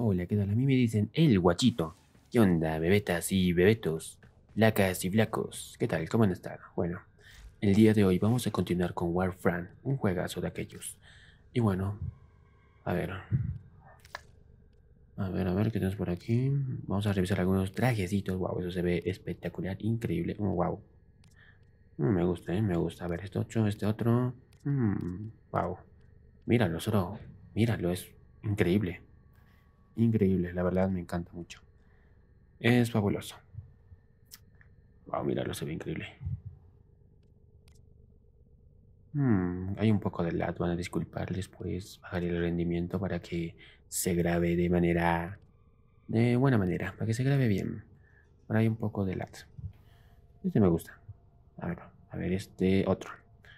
Hola, ¿qué tal? A mí me dicen el guachito. ¿Qué onda, bebetas y bebetos? Flacas y flacos. ¿Qué tal? ¿Cómo han estado? Bueno, el día de hoy vamos a continuar con Warframe, un juegazo de aquellos. Y bueno, a ver, a ver, ¿qué tenemos por aquí? Vamos a revisar algunos trajecitos. Wow, eso se ve espectacular, increíble. Wow. Me gusta, me gusta. A ver, este otro, este otro. Wow. Míralo, solo. Míralo, es increíble. Increíble, la verdad me encanta mucho. Es fabuloso. Wow, míralo, se ve increíble. Hay un poco de lag, van a disculparles, pues bajar el rendimiento para que se grabe de buena manera, para que se grabe bien. Pero hay un poco de lag. Este me gusta. A ver, este otro.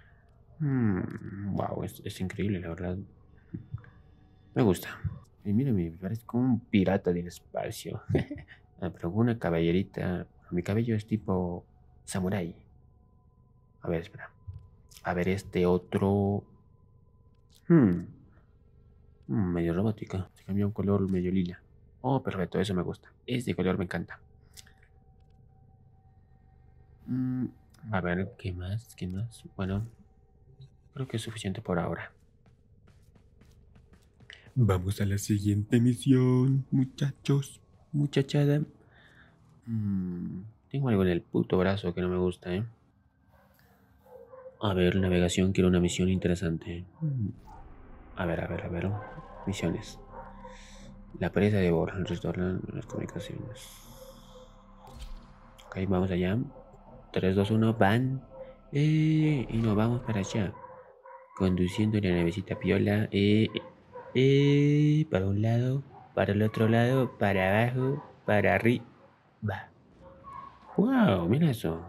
Wow, es increíble, la verdad. Me gusta. Y mira, me parezco un pirata del espacio. Pero con una caballerita. Mi cabello es tipo samurái. A ver, espera. A ver, este otro. Hmm, medio robótica. Se cambió un color medio lila. Oh, perfecto, eso me gusta. Este color me encanta. Mm, a ver, ¿qué más? ¿Qué más? Bueno, creo que es suficiente por ahora. Vamos a la siguiente misión, muchachos. Muchachada. Tengo algo en el puto brazo que no me gusta, ¿eh? A ver, navegación, quiero una misión interesante. A ver. Misiones. La presa de Bor, restauran las comunicaciones. Ok, vamos allá. 3, 2, 1, van. Y nos vamos para allá. Conduciendo la navecita piola. Para un lado, para el otro lado, para abajo, para arriba. Wow, mira eso.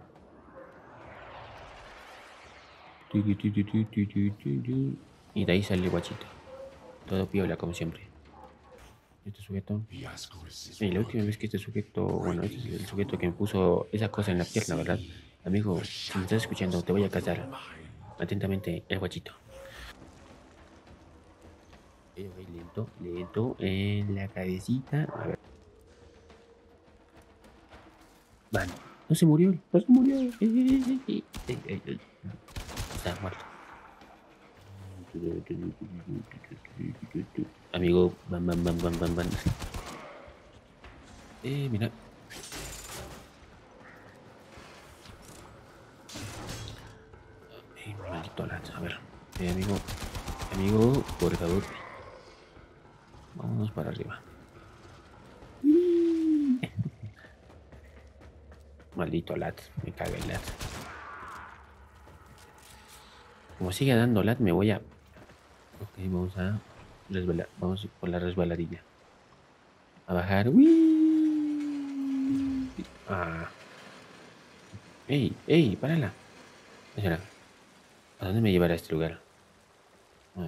Y de ahí sale el guachito. Todo piola, como siempre. Este sujeto. La última vez que este sujeto. Bueno, este es el sujeto que me puso esa cosa en la pierna, ¿verdad? Amigo, si me estás escuchando, te voy a casar. Atentamente, el guachito. Lento, lento, en la cabecita. A ver. Van. No se murió, no se murió. Está muerto. Amigo, van. Mira. Maldito lanza. A ver. Amigo, por favor. Vámonos para arriba. Maldito lat, me caga el lat. Como sigue dando lat, me voy a. Ok, vamos a resbalar. Vamos por la resbaladilla. A bajar. ¡Wii! ¡Ey! ¡Párala! Espera, ¿a dónde me llevará este lugar? Ah.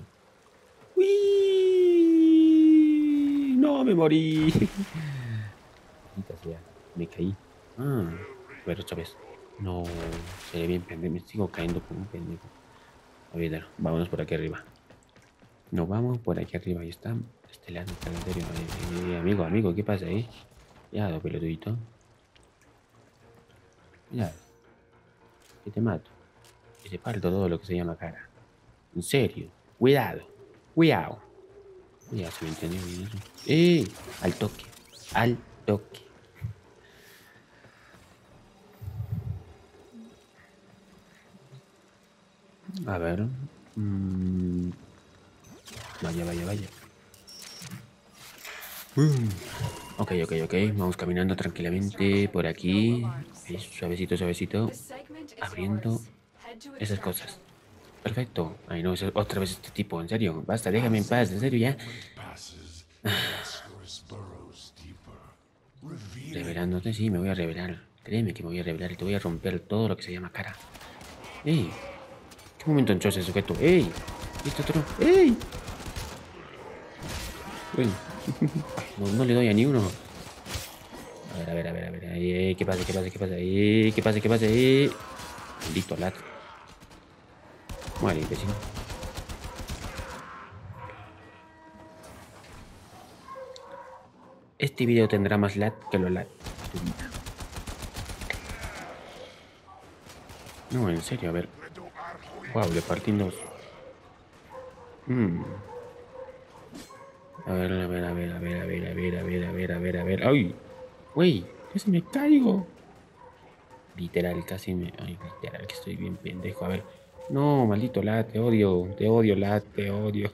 ¡Wii! ¡No, me morí! Maldita sea, me caí. A ver, otra vez. No, sería bien pendejo. Me sigo cayendo como un pendejo. A ver, vámonos por aquí arriba. Nos vamos por aquí arriba. Ahí está. Este lado, en serio. Amigo, ¿qué pasa ahí? Ya, pelotudito. Ya, que te mato. Que te parto todo lo que se llama cara. En serio. Cuidado. Cuidado. Ya se me entendió bien eso. ¡Eh! Al toque. Al toque. A ver. Vaya. Ok. Vamos caminando tranquilamente por aquí. Suavecito. Abriendo esas cosas. Perfecto. Ay, no, otra vez este tipo, en serio. Basta, déjame en paz, en serio, ya. Revelándote, sí, me voy a revelar. Créeme que me voy a revelar y te voy a romper todo lo que se llama cara. ¡Ey! ¿Qué momento entró ese sujeto? ¡Ey! ¿Este otro? ¡Ey! Uy. No le doy a ni uno. A ver. ¿Qué pasa? ¿Qué pasa? Maldito lat. Muere, imbécil. Este video tendrá más lag que lo lag de tu vida. No, en serio, a ver. Wow, le partí en dos. A ver, a ver, a ver, a ver, a ver, a ver, a ver, a ver, a ver, a ver. ¡Ay! ¡Wey! ¡Casi me caigo! Literal, casi me... Ay, literal, que estoy bien pendejo. A ver. No, maldito lag, te odio, lag, te odio.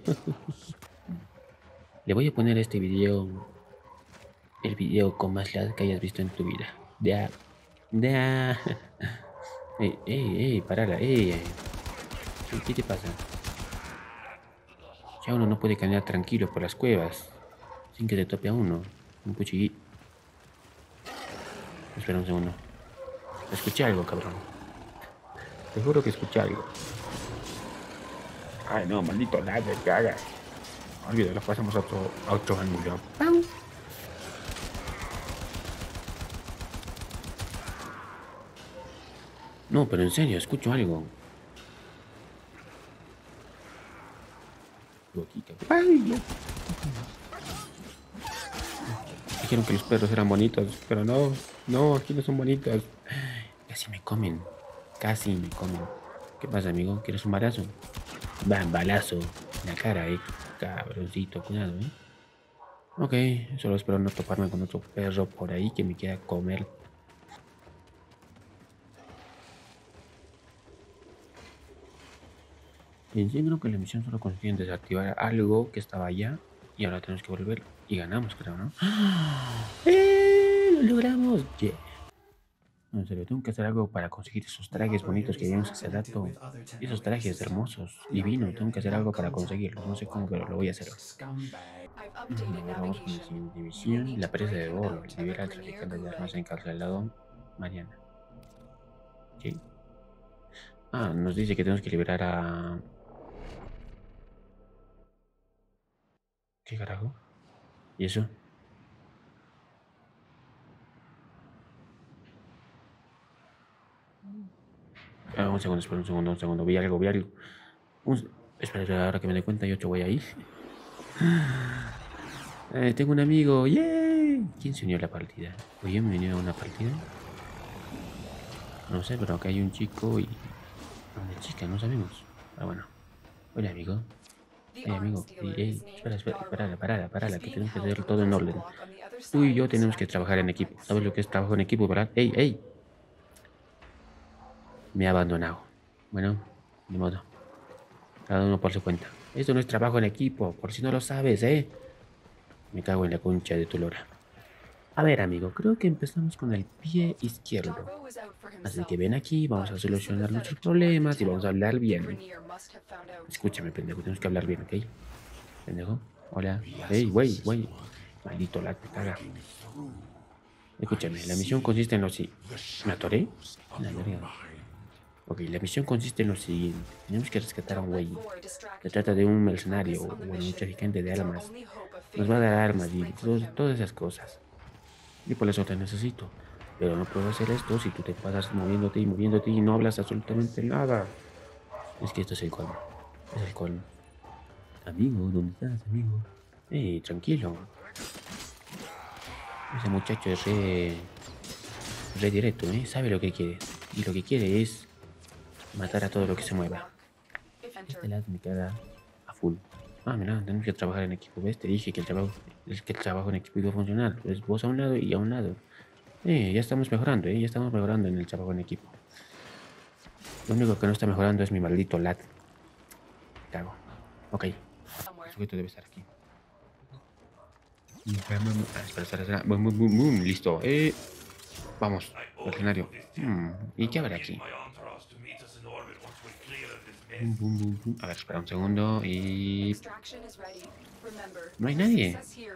Le voy a poner a este video el video con más lag que hayas visto en tu vida. Ya, ya. Parala, ¿Qué te pasa? Ya uno no puede caminar tranquilo por las cuevas sin que te tope a uno. Un cuchillí. Espera un segundo. Escuché algo, cabrón. Te juro que escuché algo. Ay, no, maldito lag, me caga. Olvídalo, pasamos a otro ángulo. ¡Pau! No, pero en serio, escucho algo. ¡Ay, no! Dijeron que los perros eran bonitos, pero no, no, aquí no son bonitos. Casi me comen, casi me comen. ¿Qué pasa, amigo? ¿Quieres un balazo? Va, balazo en la cara, cabroncito, cuidado, Ok, solo espero no toparme con otro perro por ahí que me quiera comer. En sí, creo que la misión solo consistía en desactivar algo que estaba allá y ahora tenemos que volver y ganamos, creo, ¿no? ¡Lo logramos! Yeah. No, en serio, tengo que hacer algo para conseguir esos trajes bonitos que vimos hace rato. Esos trajes hermosos, divinos. Tengo que hacer algo para conseguirlos. No sé cómo, pero lo voy a hacer. Ahora vamos con la siguiente misión. La presa de oro. Libera al traficante de armas encarcelado. Mariana. ¿Sí? Ah, nos dice que tenemos que liberar a... ¿Qué carajo? ¿Y eso? Ah, un segundo, espera un segundo. Vi algo, vi algo. Espera, ahora que me doy cuenta, yo te voy ahí. Tengo un amigo, ¡yay! ¿Quién se unió a la partida? Oye, me unió a una partida. No sé, pero acá hay un chico y una chica, no sabemos. Ah, bueno. Hola, amigo. Amigo. Espera, parala, que tenemos que hacer todo en orden. Tú y yo tenemos que trabajar en equipo. ¿Sabes lo que es trabajo en equipo, verdad? ¡Ey! Me ha abandonado. Bueno, de modo. Cada uno por su cuenta. Esto no es trabajo en equipo, por si no lo sabes, ¿eh? Me cago en la concha de tu lora. A ver, amigo, creo que empezamos con el pie izquierdo. Así que ven aquí, vamos a solucionar nuestros problemas y vamos a hablar bien. Escúchame, pendejo, tenemos que hablar bien, ¿ok? Pendejo, hola. Hey, güey. Maldito lag, me caga. Escúchame, la misión consiste en lo siguiente. ¿Me atoré? La verga. Ok, la misión consiste en lo siguiente. Tenemos que rescatar a un güey. Se trata de un mercenario, bueno, un traficante de armas. Nos va a dar armas y todas esas cosas. Y por eso te necesito. Pero no puedo hacer esto si tú te pasas moviéndote y no hablas absolutamente nada. Es que esto es el colmo. Es el colmo. Amigo, ¿dónde estás, amigo? Tranquilo. Ese muchacho es re directo, Sabe lo que quiere. Y lo que quiere es matar a todo lo que se mueva. Este lado me queda a full. Ah, mira, tenemos que trabajar en equipo. ¿Ves? Te dije que el trabajo en equipo iba a funcionar. Pues vos a un lado y a un lado. Ya estamos mejorando, ya estamos mejorando en el trabajo en equipo. Lo único que no está mejorando es mi maldito lat. Cago. Ok. El sujeto debe estar aquí. Espera. Boom. Listo. Vamos, mercenario. ¿Y qué habrá aquí? A ver, espera un segundo y... No hay nadie.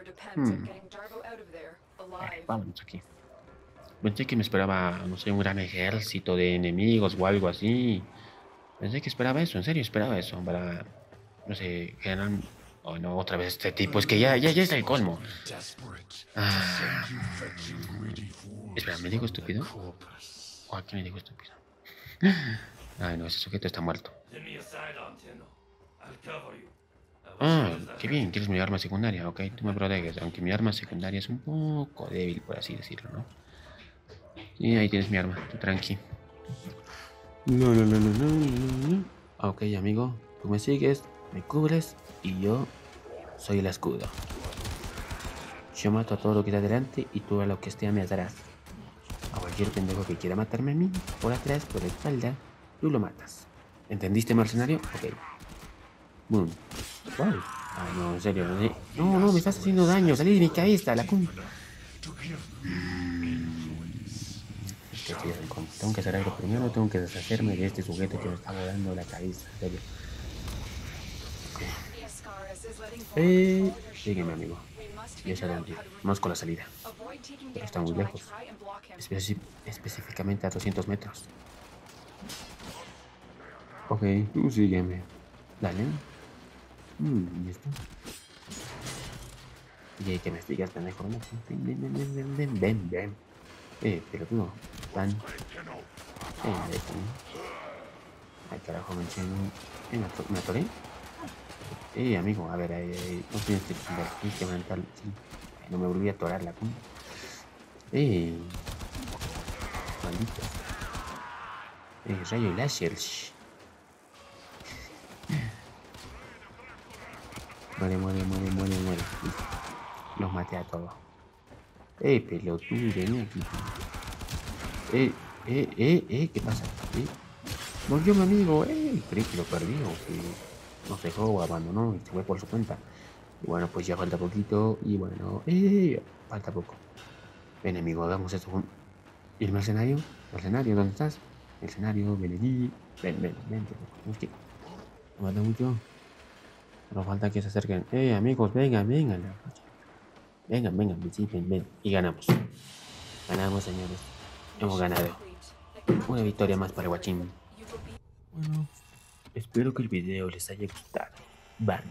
Vámonos aquí. Pensé que me esperaba, no sé, un gran ejército de enemigos o algo así. Pensé que esperaba eso, en serio esperaba eso para, no sé, ganar... Oh, no, otra vez este tipo, es que ya es el colmo. Ah, espera, ¿me digo estúpido? ¿O a quién me digo estúpido? Ay, no, ese sujeto está muerto. Ah, qué bien, tienes mi arma secundaria, ok, tú me proteges, aunque mi arma secundaria es un poco débil, por así decirlo, ¿no? Y ahí tienes mi arma, tú tranqui. No, no, no, no, no, no, no. Ok, amigo, tú me sigues, me cubres y yo soy el escudo. Yo mato a todo lo que está delante y tú a lo que esté a mi atrás. A cualquier pendejo que quiera matarme a mí, por atrás, por la espalda, tú lo matas. ¿Entendiste, mercenario? Ok. Boom. Wow. Ah, no, en serio. No, no, me estás haciendo daño. Salí de mi cabeza, la cum. ¿Qué estoy en contra? Tengo que hacer algo primero. Tengo que deshacerme de este sujeto que me está volando la cabeza. En serio. Sígueme, amigo. Y es adelante. Vamos con la salida. Pero está muy lejos. Específicamente a 200 metros. Ok, tú sígueme. Dale. ¿Listo? Y hay que me sigas, pendejo. Ven, ven, ven, ven, ven, ven, ven. Pelotudo. Van. Pendejo. Ay, carajo, me eché ¿Me atoré? Amigo, a ver, no tienes que defender. Tienes que levantar. Sí. Ay, no me volví a atorar la cum. Maldito. Rayo láser. Muere, muere, muere, muere, muere. Listo. Los maté a todos. Pelotudo, vení aquí. ¿Qué pasa? Volvió mi amigo, creí que lo perdí o que nos dejó o abandonó y se fue por su cuenta. Y bueno, pues ya falta poquito y bueno, falta poco. Ven, amigo, hagamos esto. ¿Y el mercenario? ¿Mercenario, dónde estás? Mercenario, ven aquí. Ven, ven, ven. Es que no falta mucho. No falta que se acerquen. Amigos, vengan, vengan. Vengan, vengan, ven, ven. Y ganamos. Ganamos, señores. Hemos ganado. Una victoria más para Guachín. Bueno, espero que el video les haya gustado. Van.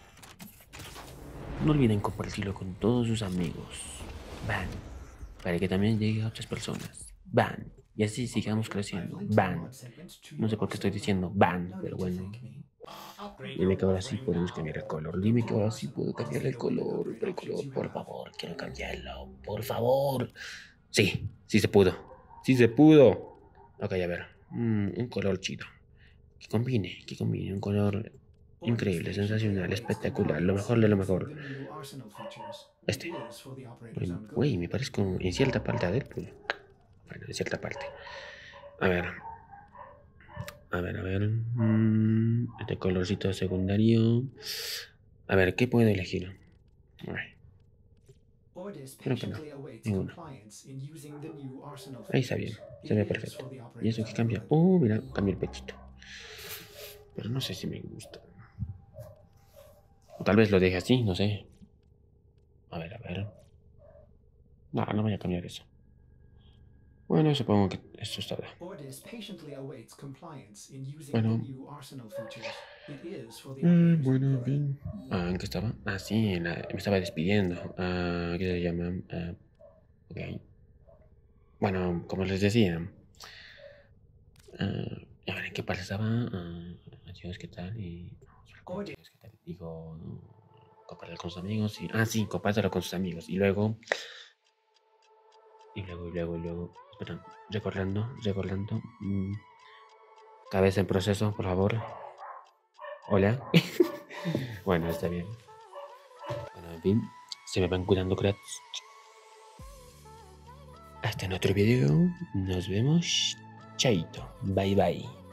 No olviden compartirlo con todos sus amigos. Van. Para que también llegue a otras personas. Van. Y así sigamos creciendo. Van. No sé por qué estoy diciendo van, pero bueno. Dime que ahora sí podemos cambiar el color. Dime que ahora sí puedo cambiar el color. El color, por favor, quiero cambiarlo. Por favor. Sí, sí se pudo. Sí se pudo. Ok, a ver. Un color chido. Que combine. Un color increíble, sensacional, espectacular. Lo mejor de lo mejor. Este. Güey, me parezco en cierta parte a Deadpool. Bueno, en cierta parte. A ver. A ver, a ver. Este colorcito secundario. A ver, ¿qué puedo elegir? Ay, creo que no. Ninguno. Ahí está bien. Se ve perfecto. ¿Y eso qué cambia? Mira, cambia el pechito. Pero no sé si me gusta. O tal vez lo deje así, no sé. A ver, a ver. No, no voy a cambiar eso. Bueno, supongo que esto está bien. Bueno. Bueno, en fin. ¿En qué estaba? Ah, sí, me estaba despidiendo. ¿Qué se llama? Ok. Bueno, como les decía. A ver, ¿en qué parte estaba? Adiós, ¿qué tal? Adiós, ¿qué tal? Digo, compartirlo con sus amigos. Sí, compártelo con sus amigos. Y luego. Espera, recordando. Cabeza en proceso, por favor. Hola. Bueno, está bien. Bueno, en fin, se me van cuidando, cracks. Hasta en otro video. Nos vemos. Chaito. Bye bye.